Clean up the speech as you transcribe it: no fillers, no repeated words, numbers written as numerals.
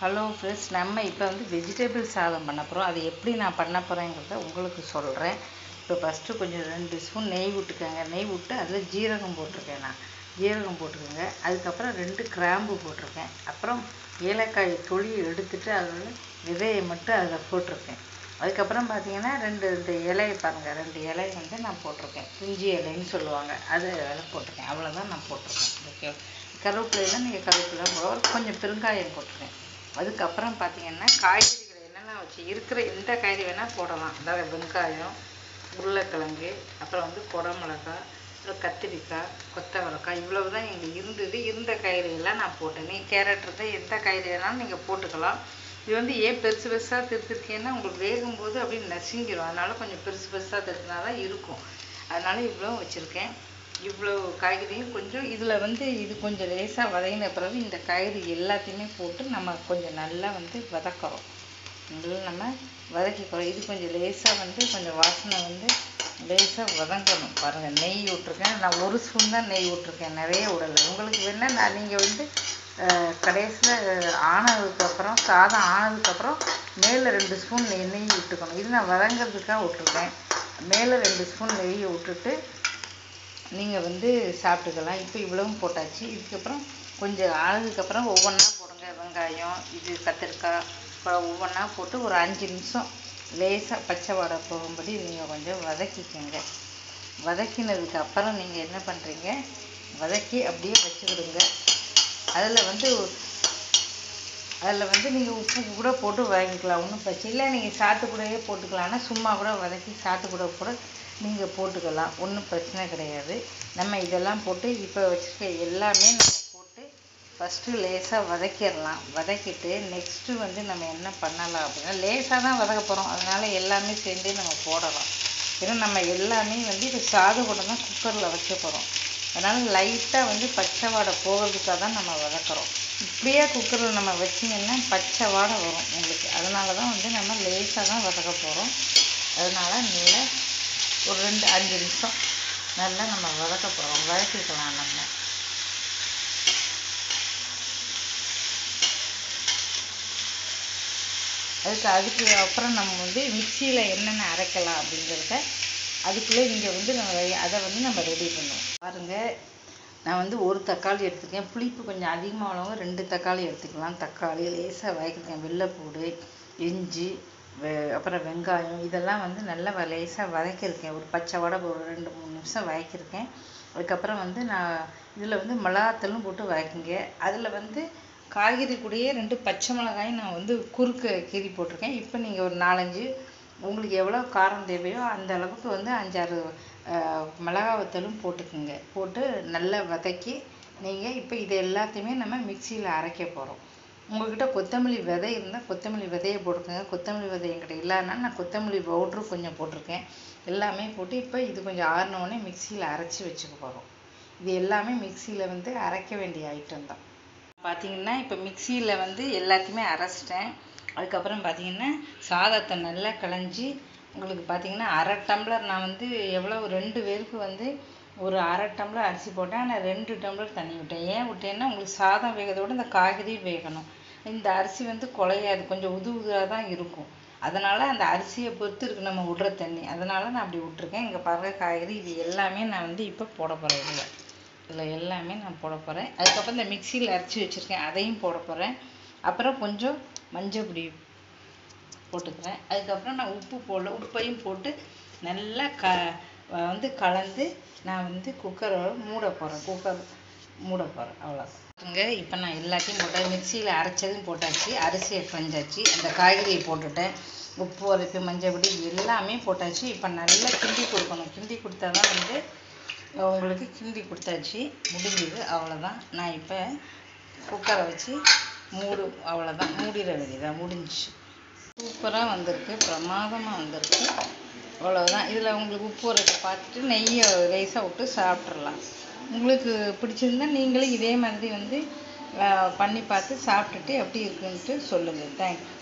Hello friends, நம்ம இப்போ வந்து வெஜிடபிள் சாதம் பண்ண போகிறோம். அது எப்படி நான் பண்ண போகிறேங்கிறத உங்களுக்கு சொல்கிறேன். இப்போ ஃபஸ்ட்டு கொஞ்சம் 2 ஸ்பூன் நெய் விட்டுக்கோங்க. நெய் விட்டு அதில் ஜீரகம் போட்டிருக்கேன். நான் ஜீரகம் போட்டுக்கோங்க. அதுக்கப்புறம் 2 கிராம்பு போட்டிருக்கேன். அப்புறம் ஏலக்காய் தொளி எடுத்துட்டு அதில் விதையை மட்டும் அதில் போட்டிருக்கேன். அதுக்கப்புறம் பார்த்தீங்கன்னா 2 இந்த இலையை பாருங்கள், 2 இலை வந்து நான் போட்டிருக்கேன். பிரிஞ்சி இலைன்னு சொல்லுவாங்க, அது அதில் போட்டிருக்கேன். அவ்வளோதான் நான் போட்டிருக்கேன். ஓகே, கருவேப்பிலையெல்லாம் நீங்கள் கருவேப்பிலை போடுவோம். கொஞ்சம் பெருங்காயம் போட்டிருக்கேன். அதுக்கப்புறம் பார்த்தீங்கன்னா காய்கறிகளை என்னென்ன வச்சு இருக்கிற எந்த காய்கறி வேணால் போடலாம். அதாவது வெங்காயம், உருளைக்கிழங்கு, அப்புறம் வந்து குடமிளகாய், அப்புறம் கத்திரிக்காய், கொத்தவரக்காய், இவ்வளவு தான் எங்களுக்கு இருந்தது. இருந்த காய்கறியெல்லாம் நான் போட்டேன். நீங்கள் கேரட் இருந்தால் எந்த காய்கறி வேணாலும் நீங்கள் போட்டுக்கலாம். இது வந்து ஏன் பெருசு பெருசாக திருத்திருக்கேன்னா உங்களுக்கு வேகும்போது அப்படியே நசுங்கிடும். அதனால் கொஞ்சம் பெருசு பெருசாக திருத்தினா தான் இருக்கும். அதனால் இவ்வளோ வச்சுருக்கேன். இவ்வளோ காய்கறியும் கொஞ்சம் இதில் வந்து இது கொஞ்சம் லேசாக வதங்கின பிறகு இந்த காய்கறி எல்லாத்தையுமே போட்டு நம்ம கொஞ்சம் நல்லா வந்து வதக்கிறோம். இதில் நம்ம வதக்கிக்கிறோம். இது கொஞ்சம் லேசாக வந்து கொஞ்சம் வாசனை வந்து லேசாக வதங்கணும். பாருங்கள், நெய் விட்ருக்கேன். நான் 1 ஸ்பூன் தான் நெய் விட்ருக்கேன், நிறைய விடலை. உங்களுக்கு வேணால் நான் நீங்கள் வந்து கடைசியில் ஆனதுக்கப்புறம் சாதம் ஆனதுக்கப்புறம் மேலே 2 ஸ்பூன் நெய் விட்டுக்கணும். இது நான் வதங்கிறதுக்காக விட்ருக்கேன். மேலே 2 ஸ்பூன் நெய்யை விட்டுட்டு நீங்கள் வந்து சாப்பிட்டுக்கலாம். இப்போ இவ்வளவும் போட்டாச்சு. இதுக்கப்புறம் கொஞ்சம் ஆனதுக்கப்புறம் ஒவ்வொன்றா போடுங்க. வெங்காயம், இது கத்திரிக்காய், அப்புறம் ஒவ்வொன்றா போட்டு ஒரு 5 நிமிஷம் லேசாக பச்சை வாடை போகும்படி நீங்கள் கொஞ்சம் வதக்கிக்கோங்க. வதக்கினதுக்கு அப்புறம் நீங்கள் என்ன பண்ணுறீங்க, வதக்கி அப்படியே வச்சுக்கிடுங்க. அதில் வந்து நீங்கள் உப்பு கூட போட்டு வதக்கிக்கலாம். ஒன்றும் பிரச்சனை இல்லை. நீங்கள் சாத்து கூடயே போட்டுக்கலாம்னா சும்மா கூட வதக்கி சாத்து கூட நீங்கள் போட்டுக்கலாம். ஒன்றும் பிரச்சனை கிடையாது. நம்ம இதெல்லாம் போட்டு இப்போ வச்சுருக்க எல்லாமே நம்ம போட்டு ஃபஸ்ட்டு லேசாக வதக்கிடலாம். வதக்கிட்டு நெக்ஸ்ட்டு வந்து நம்ம என்ன பண்ணலாம் அப்படின்னா, லேசாக தான் வதக்க போகிறோம். அதனால் எல்லாமே சேர்ந்து நம்ம போடலாம். ஏன்னா நம்ம எல்லாமே வந்து இப்போ சாதம் கூட தான் குக்கரில் வைக்க போகிறோம். அதனால் லைட்டாக வந்து பச்சை வாடை போகிறதுக்காக தான் நம்ம வதக்குறோம். இப்படியே குக்கரில் நம்ம வச்சிங்கன்னா பச்சை வாடை வரும் உங்களுக்கு. அதனால தான் வந்து நம்ம லேசாக தான் வதக்க போகிறோம். அதனால் நல்லா ஒரு 5 நிமிஷம் நல்லா நம்ம வதக்க போகிறோம். வதக்கிக்கலாம் நம்ம. அதுக்கு அப்புறம் நம்ம வந்து மிக்சியில் என்னென்ன அரைக்கலாம் அப்படிங்கிறத அதுக்குள்ளே இங்கே வந்து அதை வந்து நம்ம ரெடி பண்ணுவோம். பாருங்கள், நான் வந்து 1 தக்காளி எடுத்துருக்கேன். புளிப்பு கொஞ்சம் அதிகமாக உள்ளவங்க 2 தக்காளி எடுத்துக்கலாம். தக்காளி லேசாக வதக்கிருக்கேன். வெள்ளைப்பூடு, இஞ்சி, அப்புறம் வெங்காயம், இதெல்லாம் வந்து நல்லா லேசாக வதக்கியிருக்கேன். ஒரு பச்சை வாடை ஒரு 2-3 நிமிஷம் வதக்கியிருக்கேன். அதுக்கப்புறம் வந்து நான் இதில் வந்து மிளகாத்தூளும் போட்டு வதக்கிங்க. அதில் வந்து காய்கறி கூடயே 2 பச்சை மிளகாயும் நான் வந்து குறுக்க கீறி போட்டிருக்கேன். இப்போ நீங்கள் ஒரு 4-5 உங்களுக்கு எவ்வளோ காரம் தேவையோ அந்த அளவுக்கு வந்து 5-6 மிளகாவத்தூளும் போட்டுக்குங்க. போட்டு நல்லா வதக்கி நீங்கள் இப்போ இது எல்லாத்தையுமே நம்ம மிக்சியில் அரைக்க போகிறோம். உங்கள்கிட்ட கொத்தமல்லி விதை இருந்தால் கொத்தமல்லி விதையை போட்டுக்கோங்க. கொத்தமல்லி விதை என்கிட்ட இல்லாதனால நான் கொத்தமல்லி பவுட்ரு கொஞ்சம் போட்டிருக்கேன். எல்லாமே போட்டு இப்போ இது கொஞ்சம் ஆறினோடனே மிக்சியில் அரைச்சி வச்சுக்க போகிறோம். இது எல்லாமே மிக்சியில் வந்து அரைக்க வேண்டிய ஐட்டம் தான். பார்த்திங்கன்னா இப்போ மிக்சியில் வந்து எல்லாத்தையுமே அரைச்சிட்டேன். அதுக்கப்புறம் பார்த்திங்கன்னா சாதத்தை நல்லா களைஞ்சி உங்களுக்கு பார்த்திங்கன்னா 1/2 டம்ளர் நான் வந்து எவ்வளோ 2 பேருக்கு வந்து ஒரு 1/2 டம்ளர் அரிசி போட்டேன். ஆனால் 2 டம்ளர் தண்ணி விட்டேன். ஏன் விட்டேன்னா உங்களுக்கு சாதம் வேகிறதோடு இந்த காய்கறியும் வேகணும். இந்த அரிசி வந்து குழையாது, கொஞ்சம் உதுவாக தான் இருக்கும். அதனால் அந்த அரிசியை பொறுத்து இருக்குது நம்ம விட்ற தண்ணி. அதனால் நான் அப்படி விட்ருக்கேன். இங்கே பாருங்கள், காய்கறி இது எல்லாமே நான் வந்து இப்போ போட போகிறேன். இதில் எல்லாமே நான் போட போகிறேன். அதுக்கப்புறம் இந்த மிக்சியில் அரைச்சி வச்சுருக்கேன், அதையும் போட போகிறேன். அப்புறம் கொஞ்சம் மஞ்சள் பொடி போட்டுக்கிறேன். அதுக்கப்புறம் நான் உப்பு போடல, உப்பையும் போட்டு நல்லா வந்து கலந்து நான் வந்து குக்கரை மூட போகிறேன். அவ்வளோதாங்க. இப்போ நான் எல்லாத்தையும் போட்டேன். மிக்சியில் அரைச்சதும் போட்டாச்சு, அரிசியை களைஞ்சாச்சு, அந்த காய்கறியை போட்டுட்டேன், உப்பு, உரைப்பு, மஞ்சள் பொடி எல்லாமே போட்டாச்சு. இப்போ நல்லா கிண்டி கொடுக்கணும். கிண்டி கொடுத்தா தான் வந்து உங்களுக்கு கிண்டி கொடுத்தாச்சு, முடிஞ்சுது. அவ்வளோதான். நான் இப்போ குக்கரை வச்சு அவ்வளோதான், மூடிட வேண்டியதான், முடிஞ்சிச்சு. சூப்பராக வந்திருக்கு, பிரமாதமாக வந்திருக்கு. அவ்வளோதான். இதில் உங்களுக்கு உப்பு உரைப்பை பார்த்துட்டு நெய்யை லேசாக விட்டு சாப்பிட்றலாம். உங்களுக்கு பிடிச்சிருந்தா நீங்களும் இதே மாதிரி வந்து பண்ணி பார்த்து சாப்பிட்டுட்டு எப்படி இருக்குன்ட்டு சொல்லுங்கள். தேங்க்யூ.